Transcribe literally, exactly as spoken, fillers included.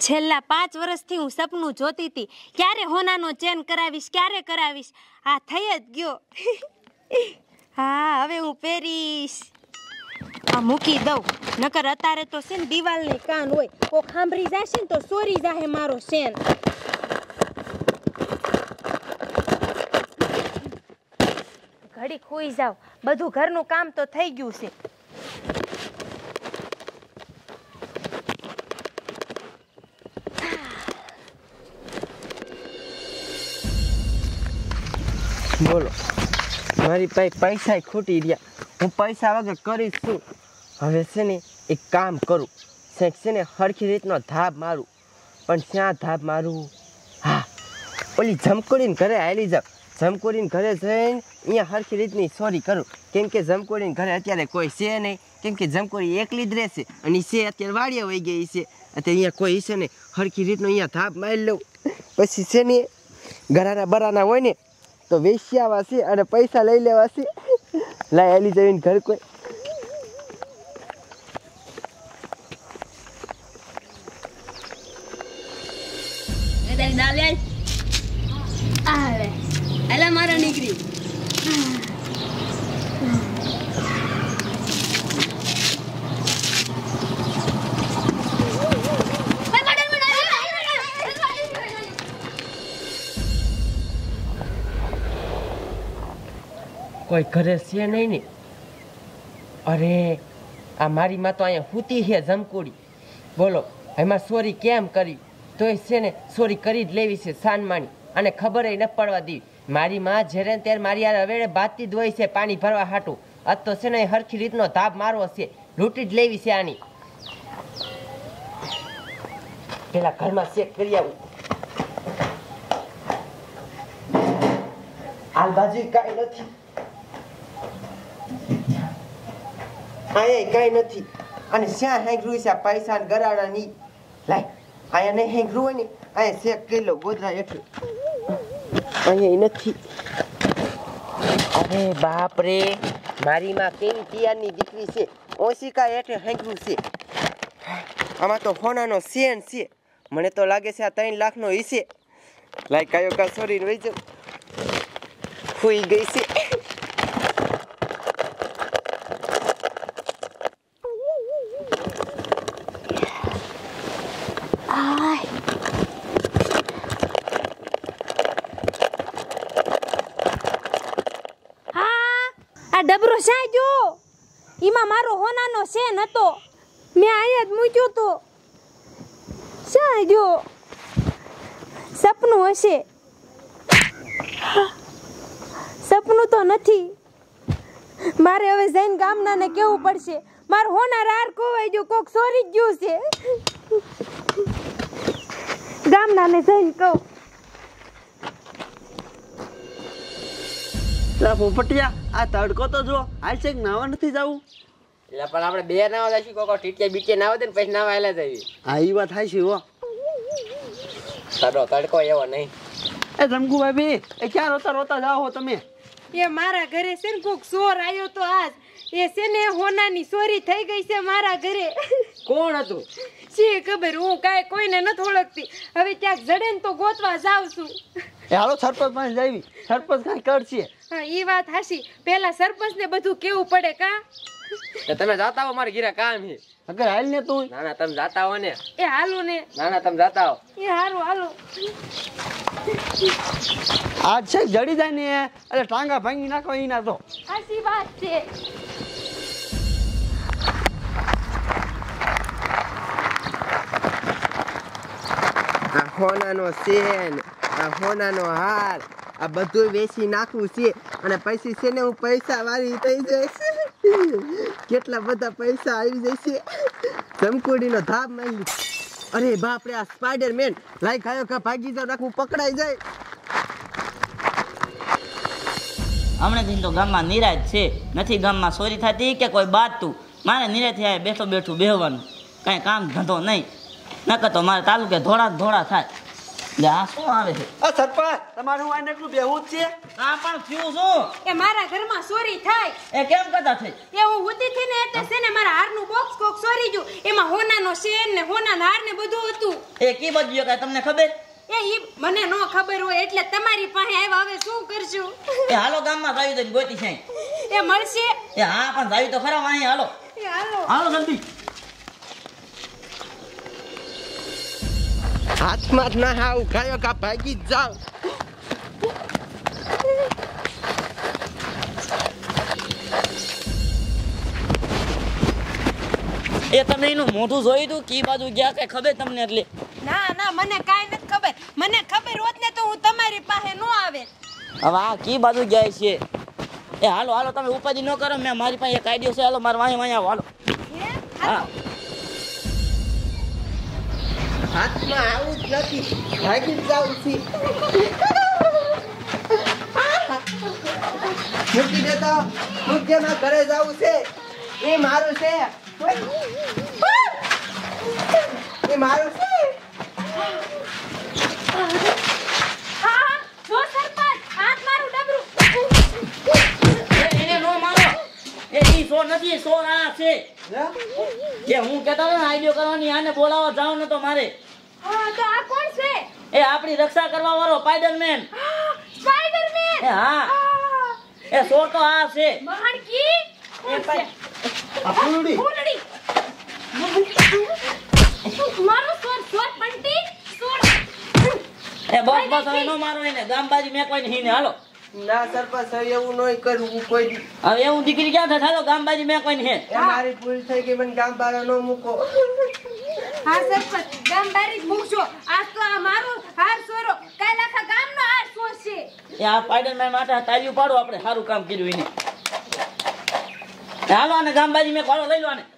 છેલ્લા પાંચ વર્ષથી હું સપનું જોતી હતી, ક્યારે હોનાનો ચેન કરાવીશ, ક્યારે કરાવીશ. આ થઈ જ ગયો. હા, હવે હું પહેરીશ. આ મૂકી દઉં, નકર અત્યારે તો છે ને દિવાલની કાન હોય, કોક સાંભળી જશે ને તો ચોરી જાહે મારો ચેન. ઘડી ખોઈ જાવ, બધું ઘરનું કામ તો થઈ ગયું છે. બોલો, મારી પાસે પૈસા ખૂટી રહ્યા, હું પૈસા વગર કરીશ શું? હવે છે ને એક કામ કરું, શેખ છે ને સરખી રીતનો ધાબ મારું. પણ ક્યાં ધાબ મારું? હા, ઓલી જમકોડીને ઘરે હાલી જાવ, જમકોડીને ઘરે જઈને અહીંયા સરખી રીતની ચોરી કરું. કેમ કે જમકોડીને ઘરે અત્યારે કોઈ છે નહીં, કેમ કે જમકોડી એકલી જ રહેશે અને છે અત્યારે વાડિયા વહી ગઈ છે, અત્યારે અહીંયા કોઈ છે ને સરખી રીતનો અહીંયા ધાબ મારી લઉં. પછી છે ને ગરાના બરાના હોય ને તો વેચ્યાવા છે અને પૈસા લઈ લેવા છે. લાય હાલી જઈને ઘર કોઈ મારા નીકળી કોઈ ઘરે છે નહીં ને? અરે આ મારી માં તો અહીંયા સૂતી છે જમકુડી. બોલો એમાં ચોરી કેમ કરી? તોય છે ને ચોરી કરી જ લેવી છે સાનમાની, અને ખબર ન પડવા દેવી. મારી માં જ્યારે ત્યારે મારી યાર હવે બાતી જ હોય છે પાણી ભરવા હાટું. આજ તો છે ને હરખી રીતનો ધાબ મારવો છે, લૂંટી જ લેવી છે આની. પેલા ઘરમાં ચેક કરી આવું. આ બાજુ કાંઈ નથી, અહીંયા કાંઈ નથી. અને શ્યાં હેંગરું છે પૈસા ને ગરાડા ની? લાય અહીંયા નહીં હેંગરું હોય ને, અહીંયા ચેક કરી લો ગોદરા હેઠળ. અહીંયા નથી. અરે બાપ રે, મારી માં કેવી પિયારની દીકરી છે, ઓશિકા હેઠળ હેંગરું છે. આમાં તો હોનાનો સેન છે, મને તો લાગે છે આ ત્રણ લાખનો હિસ્સે. લાય કયો કા સોરી વહી જાઉં, ખોઈ ગઈ છે. ડબરો શાય જો, એમાં મારો હોનાનો સેન હતો, મેં અહીંયા જ મૂક્યો તો. શાય જો, સપનું હશે. સપનું તો નથી. મારે હવે જઈને ગામનાને કેવું પડશે, મારો હોના રાર કોવાઈ ગયો, કોક ચોરી જ ગયું છે. ગામનાને જઈને કહું. પોપટિયા, આ તડકો તો જો આ છે, નાવા નથી જવું. એટલે પણ આપણે બે નાવા જઈશું, કોકો ટીટે બીટે નાવા દે ને પછી નાવા હેલા જઈએ. હા, એ વાત થાય છે. હો તડકો તડકો એવો નહીં. એ જમકુ ભાઈ, એ ક્યાં રોતા રોતા જાઓ તમે? એ મારા ઘરે છે ને કોક ચોર આવ્યો તો આજ. એ છે ને હોનાની ચોરી થઈ ગઈ છે મારા ઘરે. કોણ હતું? શી ખબર, હું કાંઈ કોઈને નથી ઓળખતી. હવે ક્યાંક જડે ને તો ગોતવા જાઉં છું. એ હાલો સરપંચ પાસે જાવી, સરપંચ કાંઈ કરશે. હા, એ વાત હાસી. પેલા સરપંચ ને બધું કેવું પડે કા. તમે જાતા હો, મારે ઘીરા કામ છે. અગર હાલ ને તું. ના ના તમે જાતા હો ને. એ હાલો ને. ના ના તમે જાતા હો. એ હાલો હાલો. આ છે જડી જાય ને એટલે ટાંગા ભાંગી નાખો એના તો. હાસી વાત છે. આ હોનાનો સેન, આ હોનાનો હાર, આ બધું વેચી નાખવું છે અને પછી છે ને હું પૈસા વાળી થઈ જઈશ. કેટલા બધા પૈસા આવી જશે. જમકુડીનો ધાબ માંગી. અરે બાપ રે, આ સ્પાઈડરમેન. લાઈ ખાયો ખા ભાગી જાવ, નાખું પકડાઈ જાય. હમણાંથી તો ગામમાં નિરાશ છે, નથી ગામમાં ચોરી થતી કે કોઈ બાતું. મારે નિરાશથી આવે બેઠો બેઠું બેહવાનું, કાંઈ કામ ધંધો નહીં. નકર તો મારે તાલુકે ધોળા ધોળા થાય. લે આ શું આવે છે આ સરપંચ તમારું આને એટલું બેહું જ છે આ પણ થયું શું એ મારા ઘરમાં ચોરી થાય એ કેમ કરતા થઈ એ હું હુતી થી ને એટલે છે ને મારા હારનું બોક્સ કોક ચોરી ગયું એમાં હોનાનો શેર ને હોનાના હાર ને બધું હતું એ કી બાજુ કાંઈ તમને ખબર એ ઈ મને નો ખબર હોય એટલે તમારી પાસે આવ્યા હવે શું કરશું એ હાલો ગામમાં જાવી દઈને ગોતી છે એ મળશે એ હા પણ જાવી તો ખરા વાહી હાલો એ હાલો હાલો જલ્દી હાથમાં જ ના આવું ગાયો કા ભાગી જ જાવ એ તમે એનું મોઢું જોયું તું કી બાજુ ગયા કઈ ખબર તમને એટલે ના ના મને કાઈ નથી ખબર મને ખબર હોત ને તો હું તમારી પાસે નો આવે હવે આ કી બાજુ ગયા છે એ હાલો હાલો તમે ઉપાધિ ન કરો મેં મારી પાસે એક આઈડિયો છે હાલો મારે વાહી વાહી આવો હાલો હે હા હાથમાં આવું જ નથી ભાગી જ જાઉં છું મૂકી દેતો મૂકજે માં ઘરે જાવું છે એ મારું છે એ મારું છે હા જો સરપંચ હાથ મારું ડબરું એ એને નો મારો એ ઈ સો નથી સો આ છે કે હું કહેતા હતો ને આઈડિયો કરવાની આને બોલાવવા જાવ ન તો મારે હા તો આ કોણ છે એ આપણી રક્ષા કરવા વાળો સ્પાઈડરમેન સ્પાઈડરમેન એ હા એ સો તો આ છે મહાણકી એ ભાઈ આ ફૂલડી ફૂલડી મારું સોર સોર પંટી સોર એ બસ બસ હવે નો મારો એને ગામબાજી મેં કોઈ નહીં હાલો ના સરપંચ હવે એવું નહીં કરું હું કોઈ દી હવે એવું દીકરી ક્યાં થાય હાલો ગામબાજી મેં કોઈ નહીં એ મારી ભૂલ થઈ ગઈ મને ગામ બહાર ન મૂકો હા સરપંચ ગામ બારી જ મૂકશો આજ તો આ મારું હાર સોરો કાલ આખા ગામનો હાર સોરશે એ આ સ્પાઈડરમેન માટે તાળીઓ પાડો આપણે સારું કામ કર્યું એને હાલો આને ગામબાજી મેં પાડો લઈ લો આને